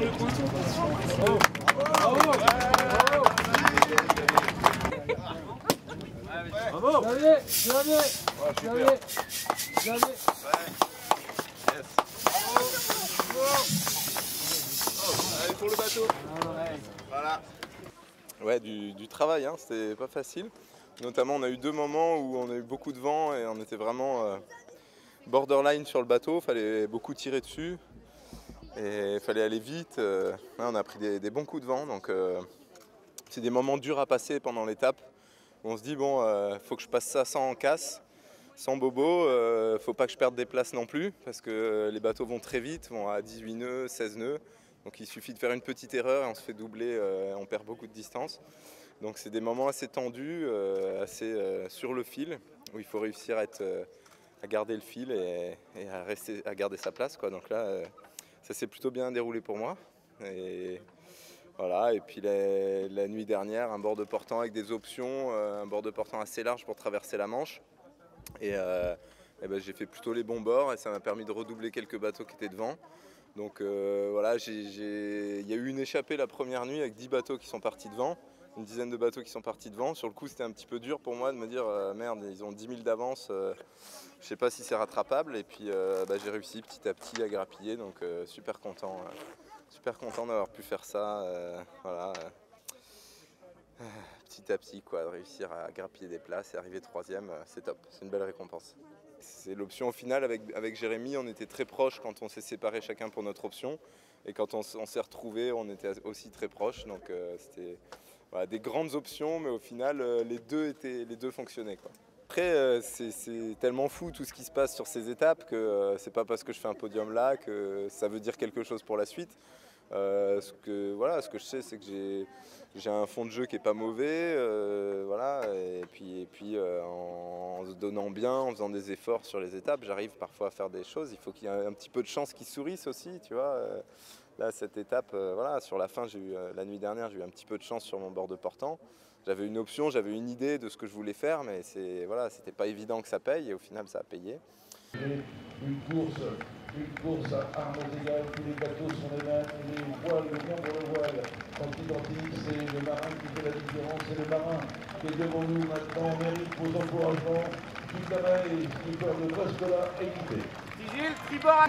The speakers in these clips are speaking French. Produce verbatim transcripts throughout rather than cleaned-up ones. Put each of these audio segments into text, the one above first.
Bravo. Xavier, Xavier, Xavier, Xavier. Allez pour le bateau. Voilà. Ouais, du, du travail, hein, c'était pas facile. Notamment, on a eu deux moments où on a eu beaucoup de vent et on était vraiment euh, borderline sur le bateau. Il fallait beaucoup tirer dessus et il fallait aller vite. Euh, là, on a pris des, des bons coups de vent, donc euh, c'est des moments durs à passer pendant l'étape. On se dit, bon, il euh, faut que je passe ça sans casse, sans bobo. Euh, faut pas que je perde des places non plus parce que les bateaux vont très vite, vont à dix-huit nœuds, seize nœuds. Donc il suffit de faire une petite erreur et on se fait doubler, euh, on perd beaucoup de distance. Donc c'est des moments assez tendus, euh, assez euh, sur le fil, où il faut réussir à, être, euh, à garder le fil et, et à, rester, à garder sa place, quoi. Donc là, euh, ça s'est plutôt bien déroulé pour moi. Et voilà. Et puis la, la nuit dernière, un bord de portant avec des options, euh, un bord de portant assez large pour traverser la Manche. Et, euh, et ben, j'ai fait plutôt les bons bords et ça m'a permis de redoubler quelques bateaux qui étaient devant. Donc euh, voilà, il y a eu une échappée la première nuit avec dix bateaux qui sont partis devant, une dizaine de bateaux qui sont partis devant. Sur le coup, c'était un petit peu dur pour moi de me dire euh, merde, ils ont dix mille d'avance, euh, je sais pas si c'est rattrapable. Et puis euh, bah, j'ai réussi petit à petit à grappiller, donc euh, super content, euh, super content d'avoir pu faire ça. Euh, voilà, euh, petit à petit, quoi, de réussir à grappiller des places et arriver troisième, euh, c'est top, c'est une belle récompense. C'est l'option au final avec, avec Jérémy, on était très proches quand on s'est séparés chacun pour notre option. Et quand on, on s'est retrouvés, on était aussi très proches. Donc euh, c'était voilà, des grandes options, mais au final, euh, les, deux étaient, les deux fonctionnaient, quoi. Après, euh, c'est tellement fou tout ce qui se passe sur ces étapes que euh, c'est pas parce que je fais un podium là que ça veut dire quelque chose pour la suite. Euh, ce, que, voilà, ce que je sais, c'est que j'ai j'ai un fond de jeu qui est pas mauvais, euh, voilà, et puis, et puis euh, en, en se donnant bien, en faisant des efforts sur les étapes, j'arrive parfois à faire des choses. Il faut qu'il y ait un, un petit peu de chance qui sourisse aussi, tu vois. Euh, là, cette étape, euh, voilà, sur la fin, j'ai eu euh, la nuit dernière, j'ai eu un petit peu de chance sur mon bord de portant. J'avais une option, j'avais une idée de ce que je voulais faire, mais c'est voilà, c'était pas évident que ça paye, et au final, ça a payé. Une course, une course à armes égales, tous les bateaux sont les mêmes, les voiles, le nombre de voiles sont identiques, c'est le marin qui fait la différence, c'est le marin qui est devant nous maintenant, on mérite vos encouragements, tout à l'heure, skipper de Brest-Cola, équipé. Gilles, tribord.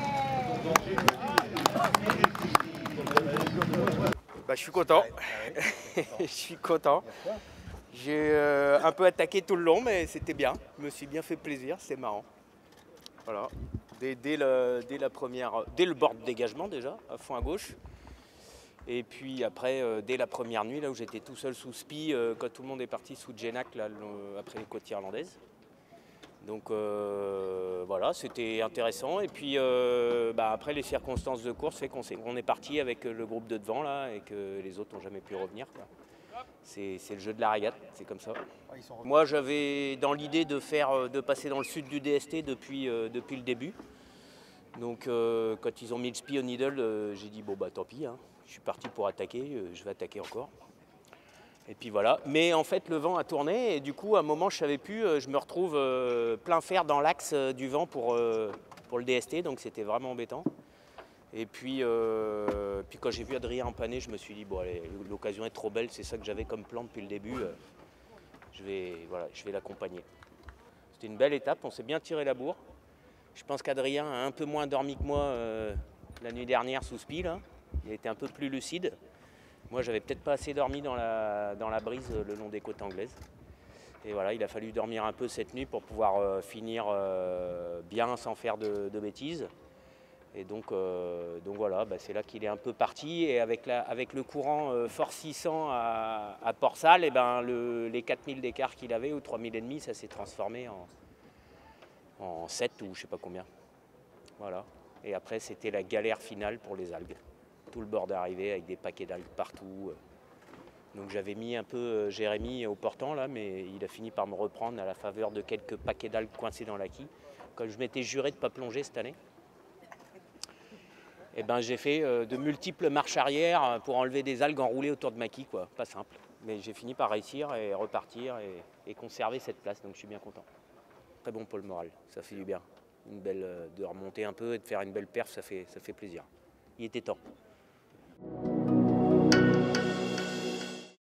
Bah, je suis content, je suis content. J'ai euh, un peu attaqué tout le long, mais c'était bien, je me suis bien fait plaisir, c'était marrant. Voilà, dès, dès, le, dès, la première, dès le bord de dégagement déjà, à fond à gauche. Et puis après, euh, dès la première nuit, là où j'étais tout seul sous spi, euh, quand tout le monde est parti sous Genac, là, le, après les côtes irlandaises. Donc euh, voilà, c'était intéressant. Et puis euh, bah, après, les circonstances de course fait qu'on est, on est parti avec le groupe de devant là, et que les autres n'ont jamais pu revenir, quoi. C'est le jeu de la régate, c'est comme ça. Moi, j'avais dans l'idée de faire, de passer dans le sud du D S T depuis, euh, depuis le début. Donc, euh, quand ils ont mis le spi au Needle, euh, j'ai dit bon bah tant pis, hein. Je suis parti pour attaquer, euh, je vais attaquer encore. Et puis voilà. Mais en fait, le vent a tourné et du coup, à un moment, je savais plus. Euh, je me retrouve euh, plein fer dans l'axe euh, du vent pour, euh, pour le D S T, donc c'était vraiment embêtant. Et puis, euh, puis quand j'ai vu Adrien empanner, je me suis dit, bon allez, l'occasion est trop belle, c'est ça que j'avais comme plan depuis le début, euh, je vais, voilà, je vais l'accompagner. C'était une belle étape, on s'est bien tiré la bourre. Je pense qu'Adrien a un peu moins dormi que moi euh, la nuit dernière sous spi, là. Il a été un peu plus lucide. Moi, j'avais peut-être pas assez dormi dans la, dans la brise le long des côtes anglaises. Et voilà, il a fallu dormir un peu cette nuit pour pouvoir euh, finir euh, bien sans faire de, de bêtises. Et donc, euh, donc voilà, bah c'est là qu'il est un peu parti. Et avec, la, avec le courant euh, fort six cents à, à Port-Salle, et ben le, les quatre mille d'écart qu'il avait, ou trois mille et demi, ça s'est transformé en, en sept ou je sais pas combien. Voilà. Et après, c'était la galère finale pour les algues. Tout le bord d'arrivée avec des paquets d'algues partout. Donc j'avais mis un peu euh, Jérémy au portant là, mais il a fini par me reprendre à la faveur de quelques paquets d'algues coincés dans la quille. Comme je m'étais juré de ne pas plonger cette année, eh ben, j'ai fait euh, de multiples marches arrière pour enlever des algues enroulées autour de ma quille, quoi. Pas simple. Mais j'ai fini par réussir et repartir et, et conserver cette place, donc je suis bien content. Très bon pour le moral, ça fait du bien. Une belle, euh, de remonter un peu et de faire une belle perf, ça fait, ça fait plaisir. Il était temps. Thank you.